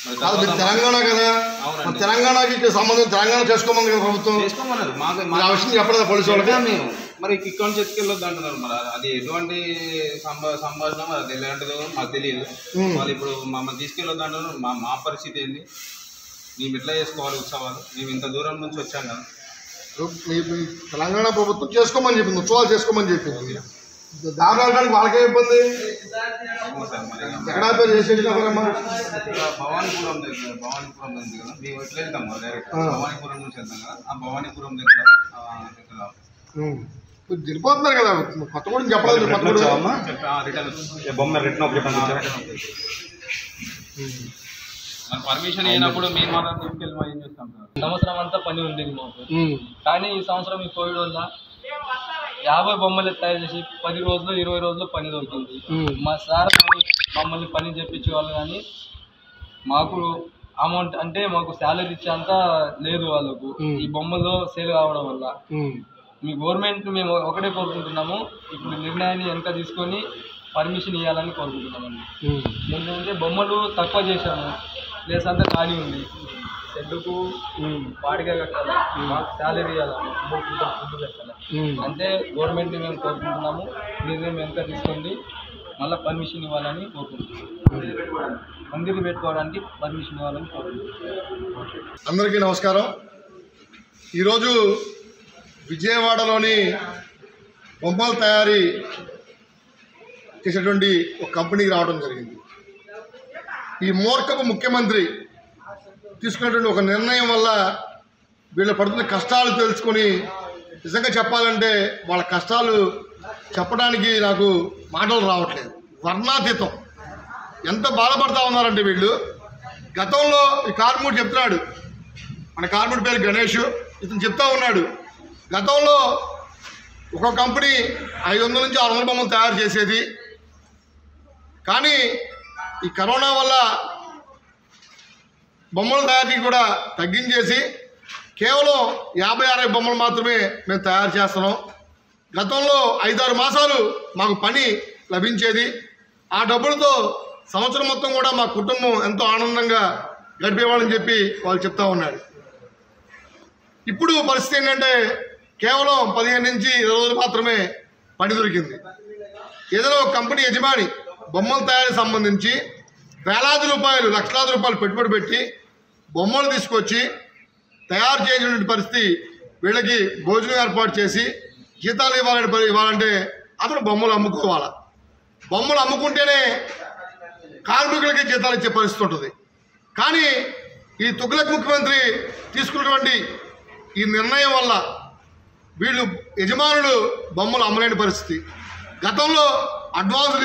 తెలంగాణ కదా, తెలంగాణకి సంబంధం తెలంగాణ చేసుకోమని కదా ప్రభుత్వం చేసుకోమన్నారు. మాకు ఆ విషయం చెప్పలేదు పోలీసు వాళ్ళకి. మేము మరి ఇక్కడ నుంచి ఎత్తుకెళ్ళొద్దు అంటున్నారు. మరి అది ఎటువంటి సంభాషణ మరి అది ఎలాంటిదో మాకు తెలియదు. వాళ్ళు ఇప్పుడు మమ్మల్ని తీసుకెళ్ళొద్దు అంటున్నారు. మా పరిస్థితి ఏంటి? మేము ఎట్లా చేసుకోవాలి ఉత్సవాలు? మేము ఇంత దూరం నుంచి వచ్చాం కదా. తెలంగాణ ప్రభుత్వం చేసుకోమని చెప్పింది, ఉత్సవాలు చేసుకోమని చెప్పింది. దారి వెళ్ళడానికి వాళ్ళకే ఇబ్బంది. ఎక్కడా పేరు చేసేది భవానీపురం దగ్గర కదా, మేము ఎట్లా వెళ్తాం కదా డైరెక్ట్ భవానీపురం నుంచి వెళ్తాం కదా. ఆ భవానీపురం దగ్గర వెళ్ళిపోతున్నారు కదా. కొత్తగూడెం చెప్పలేదు, పర్మిషన్ అయినప్పుడు మేము మాత్రం తీసుకెళ్ళి ఏం చేస్తాం సార్. సంవత్సరం అంతా పని ఉండేది మాకు, కానీ ఈ సంవత్సరం ఈ కోవిడ్ వల్ల 50 బొమ్మలు తయారు చేసి 10 రోజులు 20 రోజులు పని దొరికింది. మా సార్ మమ్మల్ని పని చేయించేవాళ్ళు, కానీ మాకు అమౌంట్ అంటే మాకు శాలరీ ఇచ్చేంత లేదు వాళ్ళకు ఈ బొమ్మలు సేల్ కావడం వల్ల. మీ గవర్నమెంట్ మేము ఒకటే కోరుకుంటున్నాము, ఇప్పుడు నిర్ణయాన్ని వెనక తీసుకొని పర్మిషన్ ఇవ్వాలని కోరుకుంటున్నామండి. ఎందుకంటే బొమ్మలు తక్కువ చేశాము, ప్లేస్ అంతా ఖాళీ ఉంది, షెడ్డుకు వాడిగా కట్టాలి, మాకు శాలరీ ఇవ్వాలి, ఫుడ్ పెట్టాలి. అంటే గవర్నమెంట్ మేము కోరుకుంటున్నాము, నిర్ణయం వెనక తీసుకోండి, మళ్ళీ పర్మిషన్ ఇవ్వాలని కోరుకుంటున్నాము. మందిని పెట్టుకోవడానికి పర్మిషన్ ఇవ్వాలని కోరుకుంటున్నాము. అందరికీ నమస్కారం. ఈరోజు విజయవాడలోని బొమ్మల తయారీ చేసేటువంటి ఒక కంపెనీకి రావడం జరిగింది. ఈ మూర్ఖపు ముఖ్యమంత్రి తీసుకున్నటువంటి ఒక నిర్ణయం వల్ల వీళ్ళు పడుతున్న కష్టాలు తెలుసుకొని, నిజంగా చెప్పాలంటే వాళ్ళ కష్టాలు చెప్పడానికి నాకు మాటలు రావట్లేదు. వర్ణాతీతం. ఎంత బాధపడతా ఉన్నారంటే వీళ్ళు. గతంలో ఈ కార్మికుడు చెప్తున్నాడు, మన కార్మికుడి పేరు గణేష్, ఇతను చెప్తా ఉన్నాడు, గతంలో ఒక కంపెనీ 500 నుంచి 600 బొమ్మలు తయారు చేసేది, కానీ ఈ కరోనా వల్ల బొమ్మల తయారీకి కూడా తగ్గించేసి కేవలం 50-60 బొమ్మలు మాత్రమే మేము తయారు చేస్తున్నాం. గతంలో 5-6 మాసాలు మాకు పని లభించేది, ఆ డబ్బులతో సంవత్సరం మొత్తం కూడా మా కుటుంబం ఎంతో ఆనందంగా గడిపేవాళ్ళని చెప్పి వాళ్ళు చెప్తా ఉన్నారు. ఇప్పుడు పరిస్థితి ఏంటంటే కేవలం 15 నుంచి 20 రోజులు మాత్రమే పని దొరికింది. ఏదైనా ఒక కంపెనీ యజమాని బొమ్మల తయారీ సంబంధించి వేలాది రూపాయలు, లక్షలాది రూపాయలు పెట్టుబడి పెట్టి బొమ్మలు తీసుకొచ్చి తయారు చేసినటువంటి పరిస్థితి, వీళ్ళకి భోజనం ఏర్పాటు చేసి జీతాలు ఇవ్వాలంటే అతను బొమ్మలు అమ్ముకోవాలి. బొమ్మలు అమ్ముకుంటేనే కార్మికులకి జీతాలు ఇచ్చే పరిస్థితి ఉంటుంది. కానీ ఈ తుగ్లక్ ముఖ్యమంత్రి తీసుకున్నటువంటి ఈ నిర్ణయం వల్ల వీళ్ళు యజమానులు బొమ్మలు అమ్మలేని పరిస్థితి. గతంలో అడ్వాన్సులు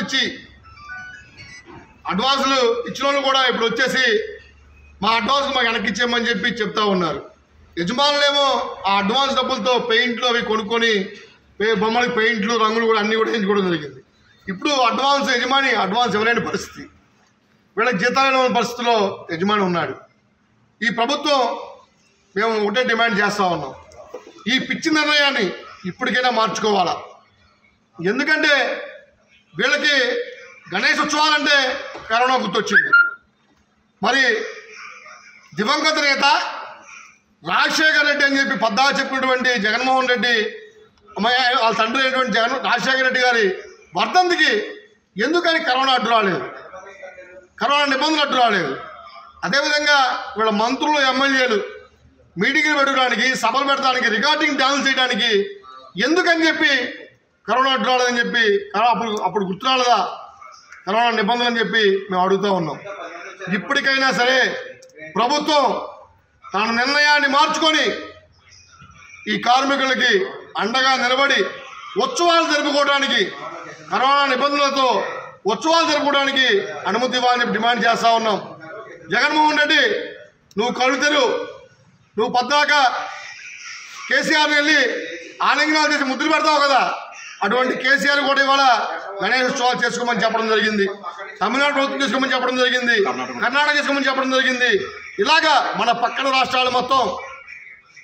ఇచ్చిన వాళ్ళు కూడా ఇప్పుడు వచ్చేసి మా అడ్వాన్స్ మాకు వెనక్కి ఇచ్చేయమని చెప్పి చెప్తా ఉన్నారు. యజమానులేమో ఆ అడ్వాన్స్ డబ్బులతో పెయింట్లు అవి కొనుక్కొని బొమ్మలకి పెయింట్లు, రంగులు కూడా అన్నీ కూడా వేయించుకోవడం జరిగింది. ఇప్పుడు యజమాని అడ్వాన్స్ ఇవ్వలేని పరిస్థితి, వీళ్ళకి జీతాలు ఇవ్వని పరిస్థితిలో యజమాని ఉన్నాడు. ఈ ప్రభుత్వం మేము ఒకటే డిమాండ్ చేస్తూ ఉన్నాం, ఈ పిచ్చి నిర్ణయాన్ని ఇప్పటికైనా మార్చుకోవాలా. ఎందుకంటే వీళ్ళకి గణేష్ ఉత్సవాలంటే కరోనా గుర్తొచ్చింది. మరి దివంగత నేత రాజశేఖర్ రెడ్డి అని చెప్పి పద్దా చెప్పినటువంటి జగన్మోహన్ రెడ్డి వాళ్ళ తండ్రి అయినటువంటి రాజశేఖర రెడ్డి గారి వర్ధంతికి ఎందుకని కరోనా అడ్డు రాలేదు, కరోనా నిబంధనలు అడ్డు రాలేదు. అదేవిధంగా వీళ్ళ మంత్రులు, ఎమ్మెల్యేలు మీటింగ్లు పెట్టడానికి, సభలు పెట్టడానికి, రికార్డింగ్ డాన్స్ చేయడానికి ఎందుకని చెప్పి కరోనా అడ్డు రాలేదని చెప్పి, అప్పుడు గుర్తు రాలేదా కరోనా నిబంధనలు అని చెప్పి మేము అడుగుతూ ఉన్నాం. ఇప్పటికైనా సరే ప్రభుత్వం తన నిర్ణయాన్ని మార్చుకొని ఈ కార్మికులకి అండగా నిలబడి ఉత్సవాలు జరుపుకోవడానికి, కరోనా నిబంధనలతో ఉత్సవాలు జరుపుకోవడానికి అనుమతి ఇవ్వాలని డిమాండ్ చేస్తూ ఉన్నాం. జగన్మోహన్ రెడ్డి, నువ్వు కళ్ళు తెరు, నువ్వు పద్దాక కేసీఆర్ని వెళ్ళి ఆలింగనాలు చేసి ముద్దులు పెడతావు కదా, అటువంటి కేసీఆర్ కూడా ఇవాళ గణేష్ ఉత్సవాలు చేసుకోమని చెప్పడం జరిగింది, తమిళనాడు ప్రభుత్వం చేసుకోమని చెప్పడం జరిగింది, కర్ణాటక చేసుకోమని చెప్పడం జరిగింది. ఇలాగా మన పక్కన రాష్ట్రాలు మొత్తం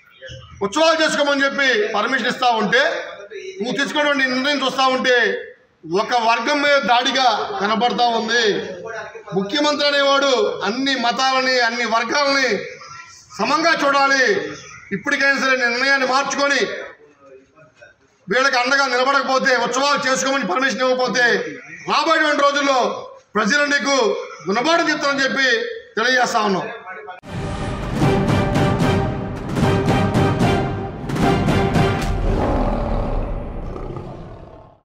ఉత్సవాలు చేసుకోమని చెప్పి పర్మిషన్ ఇస్తూ ఉంటే, నువ్వు తీసుకున్నటువంటి నిర్ణయం చూస్తూ ఉంటే ఒక వర్గం మీద దాడిగా కనబడతా ఉంది. ముఖ్యమంత్రి అనేవాడు అన్ని మతాలని అన్ని వర్గాలని సమంగా చూడాలి. ఇప్పటికైనా సరే నిర్ణయాన్ని మార్చుకొని వీళ్ళకి అండగా నిలబడకపోతే, ఉత్సవాలు చేసుకోమని పర్మిషన్ ఇవ్వకపోతే రాబోయేటువంటి రోజుల్లో ప్రజలు నీకు గుణపాఠం చెప్తారని చెప్పి తెలియజేస్తా ఉన్నాం.